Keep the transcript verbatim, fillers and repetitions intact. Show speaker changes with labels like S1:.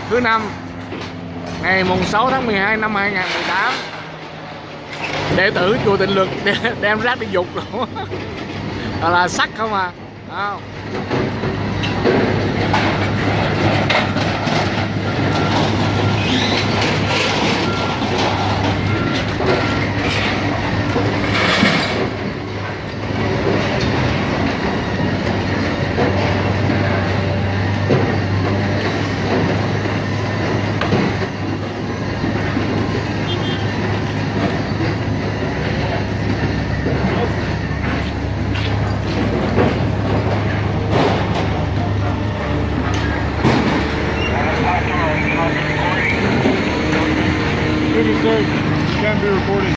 S1: thứ năm ngày mùng sáu tháng mười hai năm hai nghìn không trăm mười tám. Đệ tử chùa Tịnh Lực đem rác đi dục luôn. Đó là sắt không à. Không.
S2: Sir, you can't be recording.